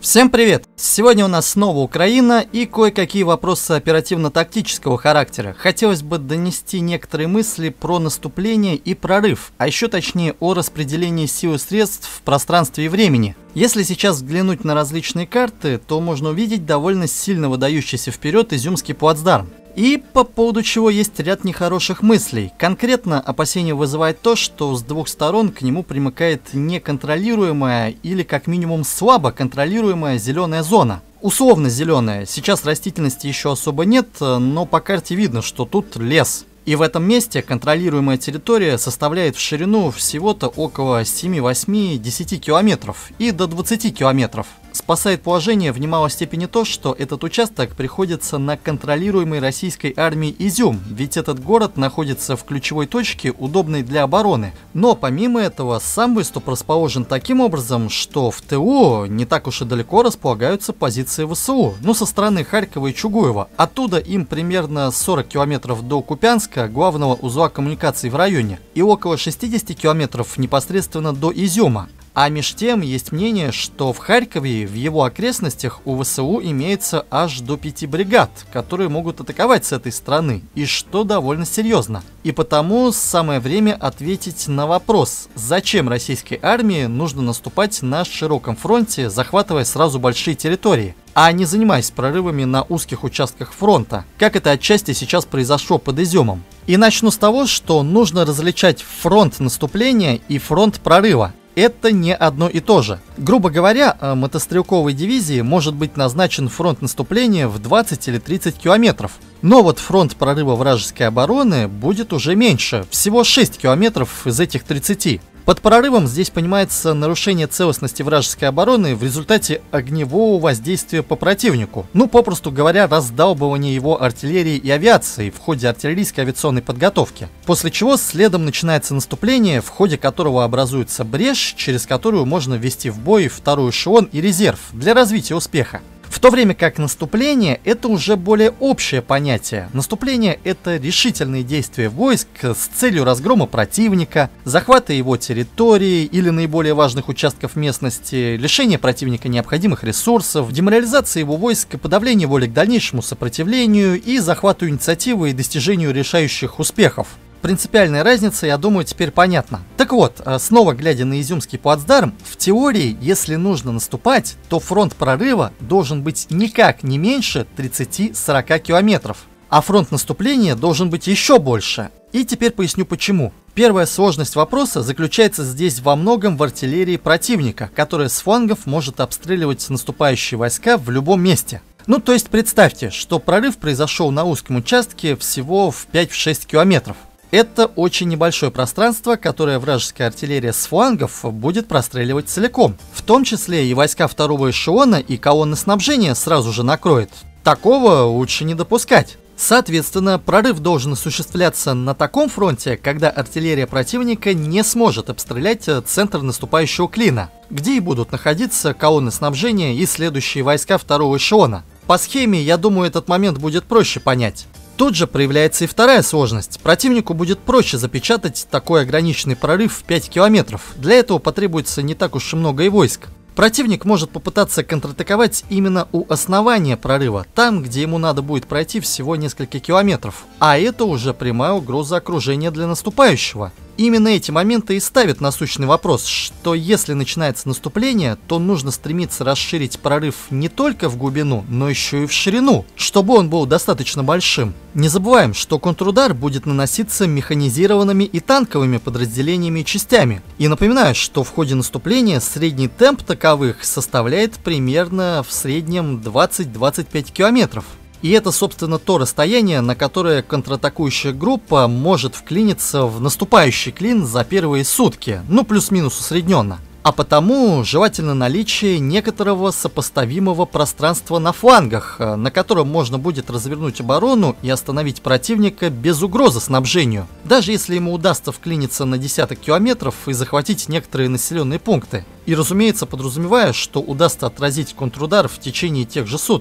Всем привет! Сегодня у нас снова Украина и кое-какие вопросы оперативно-тактического характера. Хотелось бы донести некоторые мысли про наступление и прорыв, а еще точнее о распределении сил и средств в пространстве и времени. Если сейчас взглянуть на различные карты, то можно увидеть довольно сильно выдающийся вперед Изюмский плацдарм. И по поводу чего есть ряд нехороших мыслей. Конкретно опасение вызывает то, что с двух сторон к нему примыкает неконтролируемая или как минимум слабо контролируемая зеленая зона. Условно зеленая, сейчас растительности еще особо нет, но по карте видно, что тут лес. И в этом месте контролируемая территория составляет в ширину всего-то около 7, 8, 10 километров и до 20 километров. Спасает положение в немалой степени то, что этот участок приходится на контролируемый российской армией Изюм, ведь этот город находится в ключевой точке, удобной для обороны. Но помимо этого, сам выступ расположен таким образом, что в ТУ не так уж и далеко располагаются позиции ВСУ, со стороны Харькова и Чугуева. Оттуда им примерно 40 километров до Купянска, главного узла коммуникаций в районе, и около 60 километров непосредственно до Изюма. А меж тем есть мнение, что в Харькове и в его окрестностях у ВСУ имеется аж до 5 бригад, которые могут атаковать с этой стороны, и что довольно серьезно. И потому самое время ответить на вопрос, зачем российской армии нужно наступать на широком фронте, захватывая сразу большие территории, а не занимаясь прорывами на узких участках фронта, как это отчасти сейчас произошло под Изюмом. И начну с того, что нужно различать фронт наступления и фронт прорыва. Это не одно и то же. Грубо говоря, мотострелковой дивизии может быть назначен фронт наступления в 20 или 30 километров. Но вот фронт прорыва вражеской обороны будет уже меньше, всего 6 километров из этих 30. Под прорывом здесь понимается нарушение целостности вражеской обороны в результате огневого воздействия по противнику. Попросту говоря, раздалбывание его артиллерии и авиации в ходе артиллерийской авиационной подготовки. После чего следом начинается наступление, в ходе которого образуется брешь, через которую можно ввести в бой второй эшелон и резерв для развития успеха. В то время как наступление – это уже более общее понятие. Наступление – это решительные действия войск с целью разгрома противника, захвата его территории или наиболее важных участков местности, лишения противника необходимых ресурсов, деморализации его войск, подавления воли к дальнейшему сопротивлению и захвату инициативы и достижению решающих успехов. Принципиальная разница, я думаю, теперь понятна. Так вот, снова глядя на Изюмский плацдарм, в теории, если нужно наступать, то фронт прорыва должен быть никак не меньше 30-40 километров, а фронт наступления должен быть еще больше. И теперь поясню почему. Первая сложность вопроса заключается здесь во многом в артиллерии противника, которая с флангов может обстреливать наступающие войска в любом месте. То есть представьте, что прорыв произошел на узком участке всего в 5-6 километров. Это очень небольшое пространство, которое вражеская артиллерия с флангов будет простреливать целиком. В том числе и войска второго эшелона и колонны снабжения сразу же накроет. Такого лучше не допускать. Соответственно, прорыв должен осуществляться на таком фронте, когда артиллерия противника не сможет обстрелять центр наступающего клина, где и будут находиться колонны снабжения и следующие войска второго эшелона. По схеме, я думаю, этот момент будет проще понять. Тут же проявляется и вторая сложность. Противнику будет проще запечатать такой ограниченный прорыв в 5 километров. Для этого потребуется не так уж и много и войск. Противник может попытаться контратаковать именно у основания прорыва, там, где ему надо будет пройти всего несколько километров. А это уже прямая угроза окружения для наступающего. Именно эти моменты и ставят насущный вопрос, что если начинается наступление, то нужно стремиться расширить прорыв не только в глубину, но еще и в ширину, чтобы он был достаточно большим. Не забываем, что контрудар будет наноситься механизированными и танковыми подразделениями и частями. И напоминаю, что в ходе наступления средний темп таковых составляет примерно в среднем 20-25 километров. И это, собственно, то расстояние, на которое контратакующая группа может вклиниться в наступающий клин за первые сутки, плюс-минус усредненно. А потому желательно наличие некоторого сопоставимого пространства на флангах, на котором можно будет развернуть оборону и остановить противника без угрозы снабжению, даже если ему удастся вклиниться на десяток километров и захватить некоторые населенные пункты. И, разумеется, подразумевая, что удастся отразить контрудар в течение тех же суток.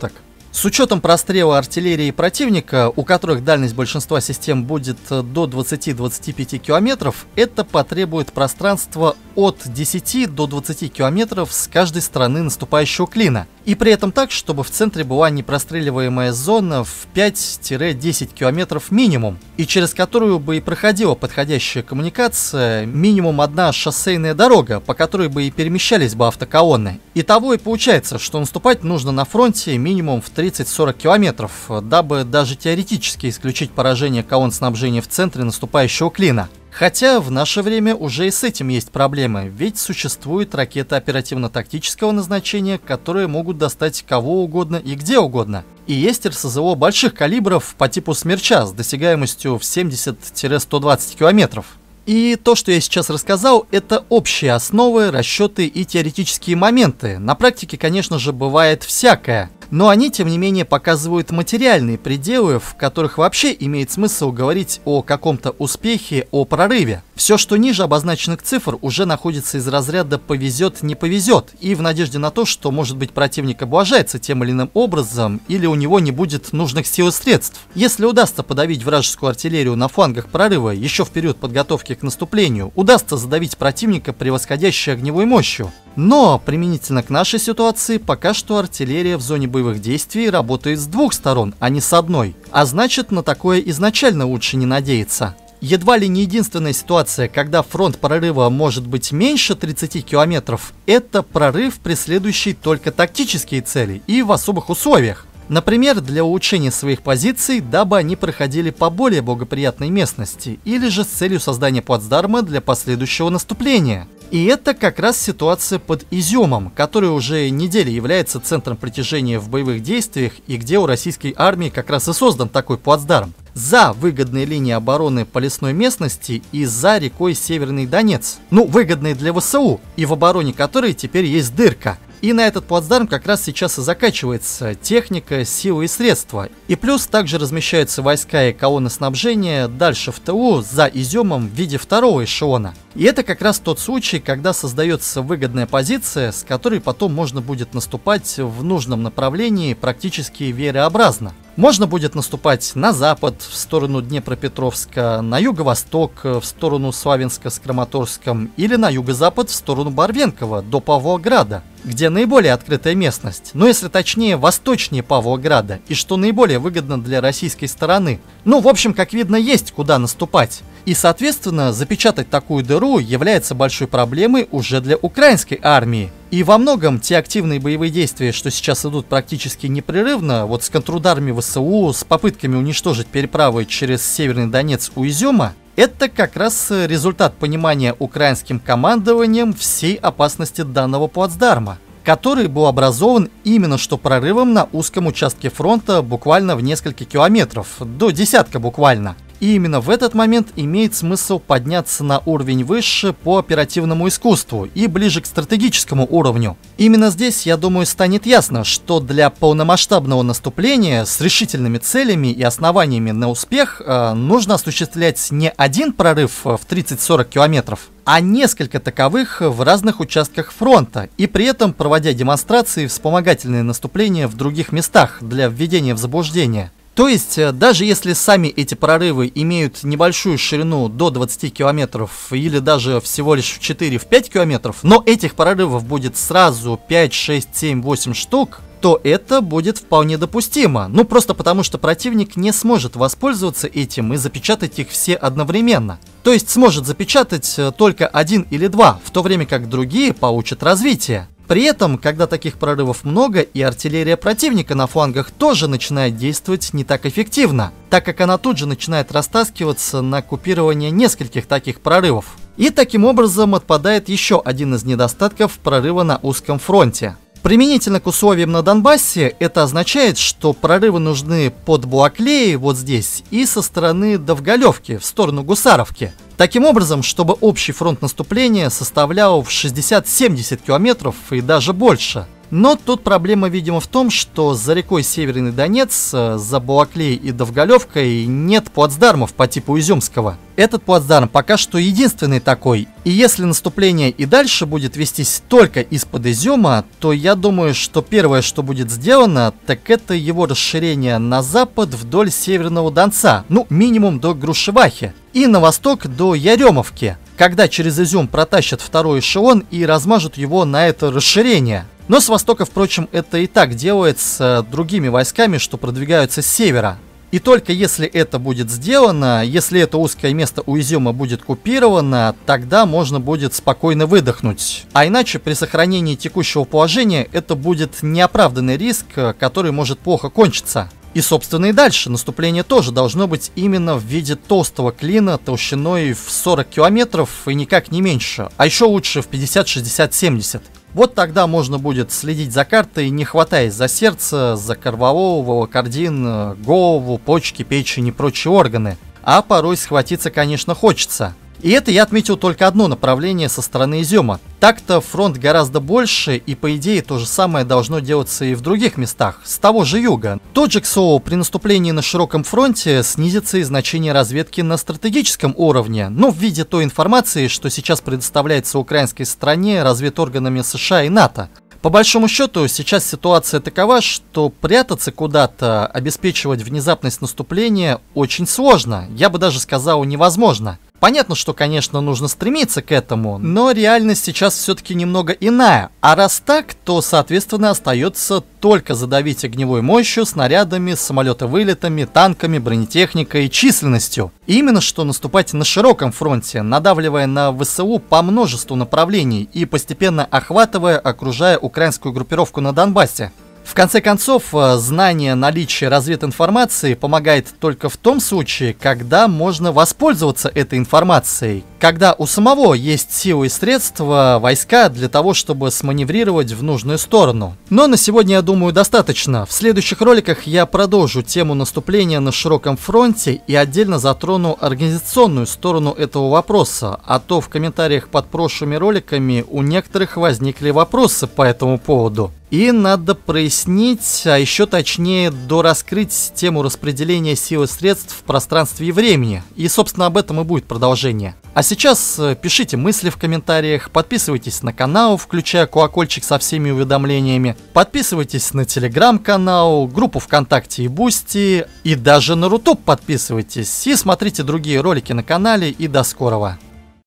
С учетом прострела артиллерии противника, у которых дальность большинства систем будет до 20-25 километров, это потребует пространства от 10 до 20 километров с каждой стороны наступающего клина. И при этом так, чтобы в центре была непростреливаемая зона в 5-10 километров минимум, и через которую бы и проходила подходящая коммуникация, минимум одна шоссейная дорога, по которой бы и перемещались бы автоколонны. Итого и получается, что наступать нужно на фронте минимум в 30-40 километров, дабы даже теоретически исключить поражение колонн снабжения в центре наступающего клина. Хотя в наше время уже и с этим есть проблемы, ведь существуют ракеты оперативно-тактического назначения, которые могут достать кого угодно и где угодно. И есть РСЗО больших калибров по типу «Смерча» с досягаемостью в 70-120 километров. И то, что я сейчас рассказал, это общие основы, расчеты и теоретические моменты. На практике, конечно же, бывает всякое. Но они, тем не менее, показывают материальные пределы, в которых вообще имеет смысл говорить о каком-то успехе, о прорыве. Все, что ниже обозначенных цифр, уже находится из разряда «повезет, не повезет», и в надежде на то, что, может быть, противник облажается тем или иным образом, или у него не будет нужных сил и средств. Если удастся подавить вражескую артиллерию на флангах прорыва еще в период подготовки к наступлению, удастся задавить противника превосходящей огневой мощью. Но, применительно к нашей ситуации, пока что артиллерия в зоне боевых действий работает с двух сторон, а не с одной. А значит, на такое изначально лучше не надеяться. Едва ли не единственная ситуация, когда фронт прорыва может быть меньше 30 километров, это прорыв, преследующий только тактические цели и в особых условиях. Например, для улучшения своих позиций, дабы они проходили по более благоприятной местности, или же с целью создания плацдарма для последующего наступления. И это как раз ситуация под Изюмом, который уже неделю является центром притяжения в боевых действиях и где у российской армии как раз и создан такой плацдарм. За выгодные линии обороны по лесной местности и за рекой Северный Донец. Ну, выгодные для ВСУ, и в обороне которой теперь есть дырка. И на этот плацдарм как раз сейчас и закачивается техника, силы и средства. И плюс также размещаются войска и колонны снабжения дальше в тылу за Изюмом в виде второго эшелона. И это как раз тот случай, когда создается выгодная позиция, с которой потом можно будет наступать в нужном направлении практически веерообразно. Можно будет наступать на запад, в сторону Днепропетровска, на юго-восток, в сторону Славянска с Краматорском, или на юго-запад, в сторону Барвенкова, до Павлограда, где наиболее открытая местность, но если точнее, восточнее Павлограда, и что наиболее выгодно для российской стороны. Ну, в общем, как видно, есть куда наступать. И, соответственно, запечатать такую дыру является большой проблемой уже для украинской армии. И во многом те активные боевые действия, что сейчас идут практически непрерывно, вот с контрударами ВСУ, с попытками уничтожить переправы через Северный Донец у Изюма, это как раз результат понимания украинским командованием всей опасности данного плацдарма, который был образован именно что прорывом на узком участке фронта буквально в несколько километров, до десятка буквально. И именно в этот момент имеет смысл подняться на уровень выше по оперативному искусству и ближе к стратегическому уровню. Именно здесь, я думаю, станет ясно, что для полномасштабного наступления с решительными целями и основаниями на успех нужно осуществлять не один прорыв в 30-40 километров, а несколько таковых в разных участках фронта, и при этом проводя демонстрации и вспомогательные наступления в других местах для введения в заблуждение. То есть, даже если сами эти прорывы имеют небольшую ширину до 20 километров или даже всего лишь в 4-5 километров, но этих прорывов будет сразу 5, 6, 7, 8 штук, то это будет вполне допустимо. Ну, просто потому, что противник не сможет воспользоваться этим и запечатать их все одновременно. То есть, сможет запечатать только один или два, в то время как другие получат развитие. При этом, когда таких прорывов много, и артиллерия противника на флангах тоже начинает действовать не так эффективно, так как она тут же начинает растаскиваться на купирование нескольких таких прорывов. И таким образом отпадает еще один из недостатков прорыва на узком фронте. Применительно к условиям на Донбассе, это означает, что прорывы нужны под Балаклеей вот здесь и со стороны Довголевки в сторону Гусаровки. Таким образом, чтобы общий фронт наступления составлял в 60-70 километров и даже больше. Но тут проблема, видимо, в том, что за рекой Северный Донец, за Балаклеей и Довголевкой нет плацдармов по типу Изюмского. Этот плацдарм пока что единственный такой. И если наступление и дальше будет вестись только из-под Изюма, то я думаю, что первое, что будет сделано, так это его расширение на запад вдоль Северного Донца, ну минимум до Грушевахи, и на восток до Яремовки, когда через Изюм протащат второй эшелон и размажут его на это расширение. Но с востока, впрочем, это и так делается другими войсками, что продвигаются с севера. И только если это будет сделано, если это узкое место у Изюма будет купировано, тогда можно будет спокойно выдохнуть. А иначе при сохранении текущего положения это будет неоправданный риск, который может плохо кончиться. И, собственно, и дальше наступление тоже должно быть именно в виде толстого клина толщиной в 40 километров и никак не меньше, а еще лучше в 50, 60, 70. Вот тогда можно будет следить за картой, не хватаясь за сердце, за корвалол, волокордин, голову, почки, печень и прочие органы. А порой схватиться, конечно, хочется. И это я отметил только одно направление со стороны Изюма. Так-то фронт гораздо больше, и по идее то же самое должно делаться и в других местах, с того же юга. Тот же, к слову, при наступлении на широком фронте снизится и значение разведки на стратегическом уровне, но в виде той информации, что сейчас предоставляется украинской стороне разведорганами США и НАТО. По большому счету, сейчас ситуация такова, что прятаться куда-то, обеспечивать внезапность наступления очень сложно, я бы даже сказал невозможно. Понятно, что, конечно, нужно стремиться к этому, но реальность сейчас все-таки немного иная. А раз так, то, соответственно, остается только задавить огневой мощью, снарядами, самолетовылетами, танками, бронетехникой и численностью. И именно что наступать на широком фронте, надавливая на ВСУ по множеству направлений и постепенно охватывая, окружая украинскую группировку на Донбассе. В конце концов, знание наличия развединформации помогает только в том случае, когда можно воспользоваться этой информацией, когда у самого есть силы и средства, войска для того, чтобы сманеврировать в нужную сторону. Но на сегодня, я думаю, достаточно. В следующих роликах я продолжу тему наступления на широком фронте и отдельно затрону организационную сторону этого вопроса, а то в комментариях под прошлыми роликами у некоторых возникли вопросы по этому поводу. И надо прояснить, а еще точнее дораскрыть тему распределения сил и средств в пространстве и времени. И, собственно, об этом и будет продолжение. А сейчас пишите мысли в комментариях, подписывайтесь на канал, включая колокольчик со всеми уведомлениями, подписывайтесь на телеграм-канал, группу ВКонтакте и Бусти, и даже на Рутуб подписывайтесь, и смотрите другие ролики на канале, и до скорого.